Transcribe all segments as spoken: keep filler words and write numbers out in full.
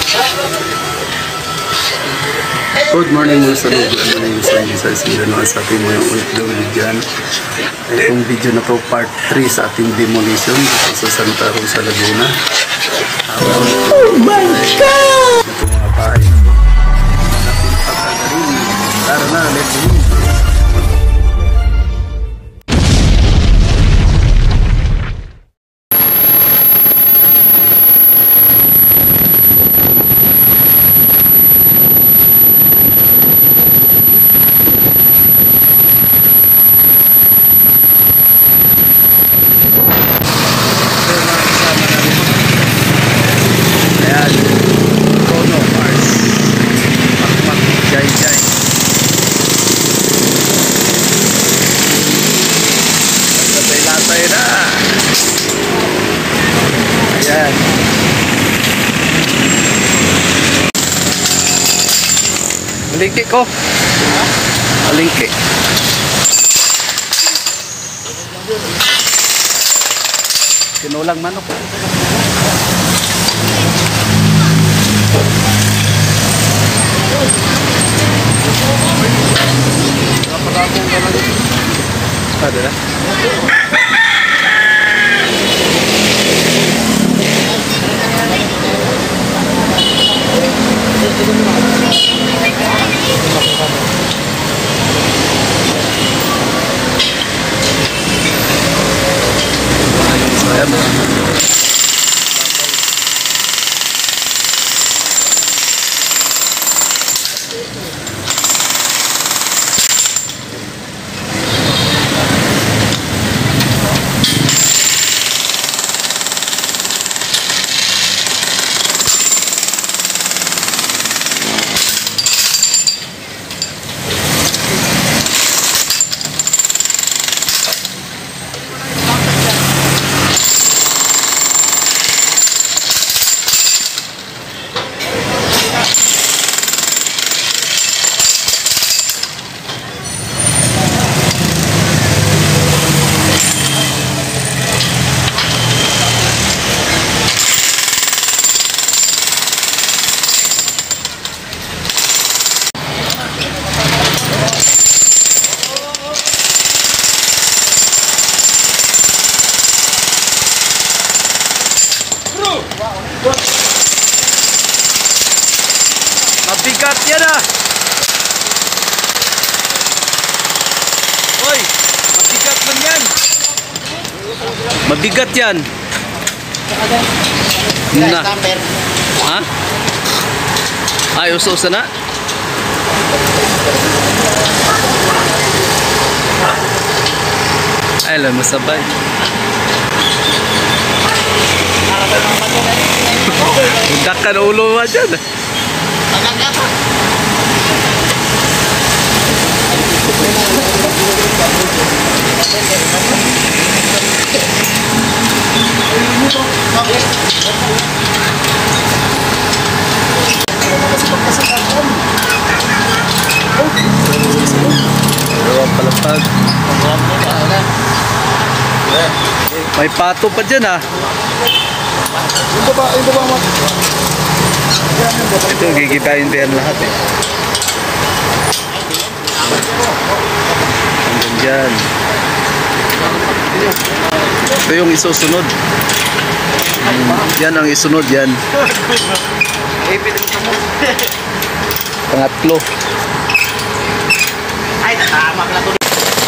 Good morning mga saludo. Ano na yung sa isa sila no, sa ating mga ulit-ulit dyan. Itong video na to part three sa ating demolition dito sa Santa Rosa, Laguna. Oh my God! Ito mga bahay na to. Natin pagkagaling. Tara na, let's go! Ayan. Malingki ko. Malingki. Kinulang manok. Ada dah. Mabigat yan ah. Hoy, mabigat man yan. Mabigat yan. Na. Ha? Ay, uso-uso na. Ay, lang masabay. Udak ka na ulo mo dyan. Palapag. May pato pa dyan ah. Ito ba? Ito ba? Ito gigitain din lahat eh. Hanggang dyan. Ito yung isusunod. Yan ang isunod yan. Pangatlo. Ay, tama ka na to.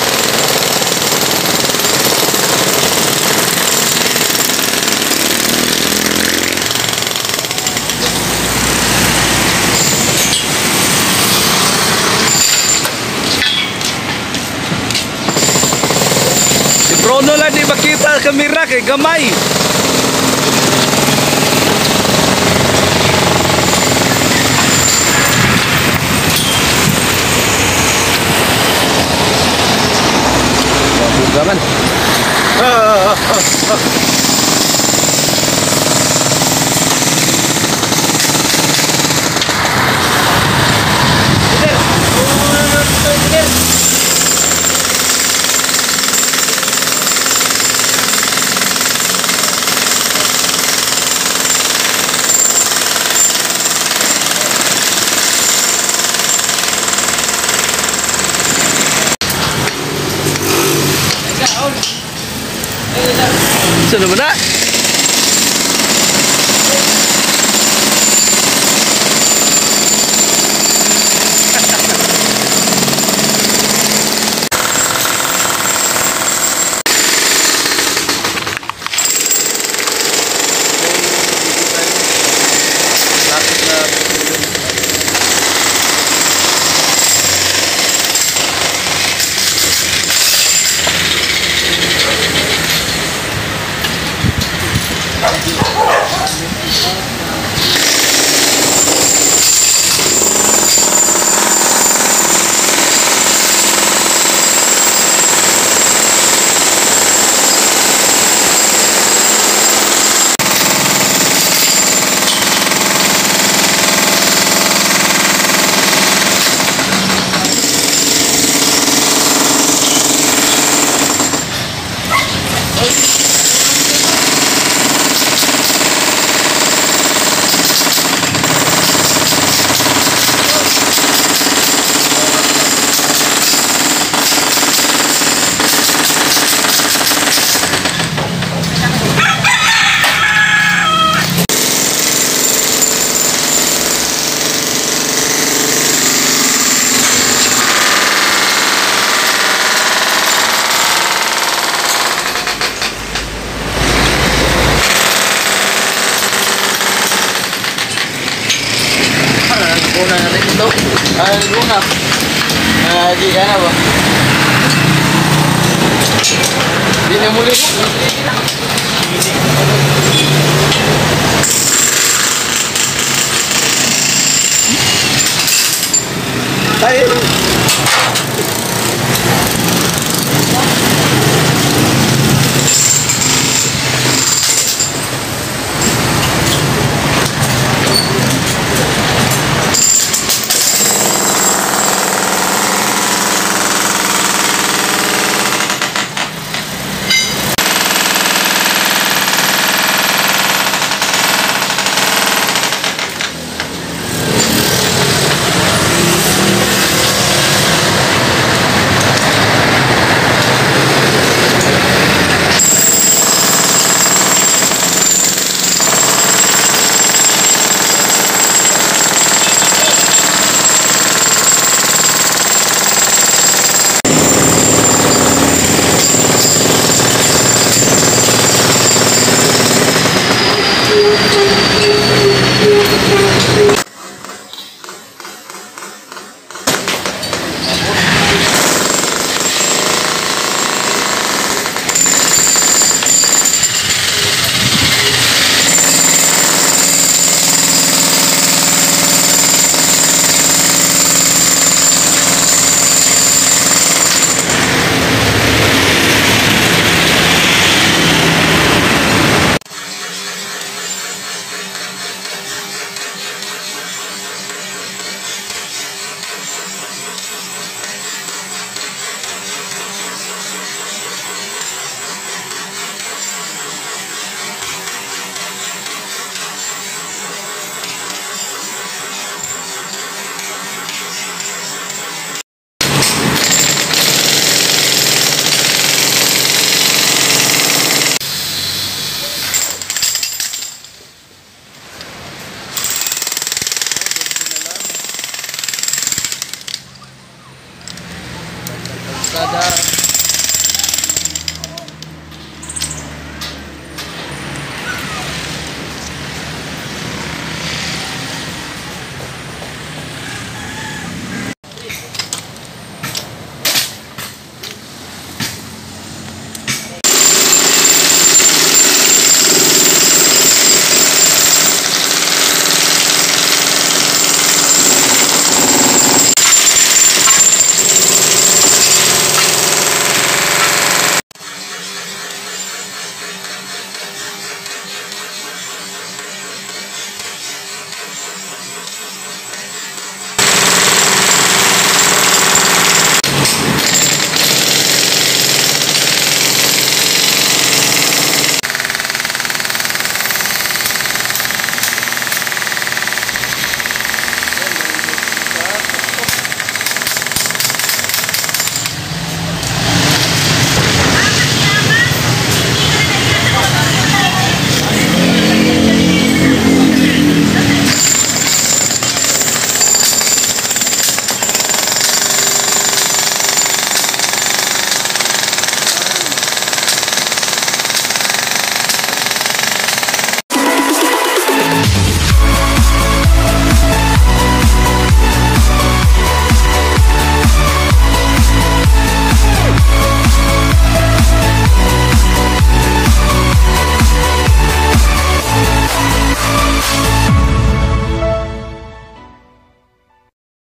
Bruno lang di makita kamera kay gamay. Bugaman. Ah, ah, ah, ah. Saan naman na? Una natin ito. Ah, luna. Ah, di ka na ba? Di na muli. Tayo. Kada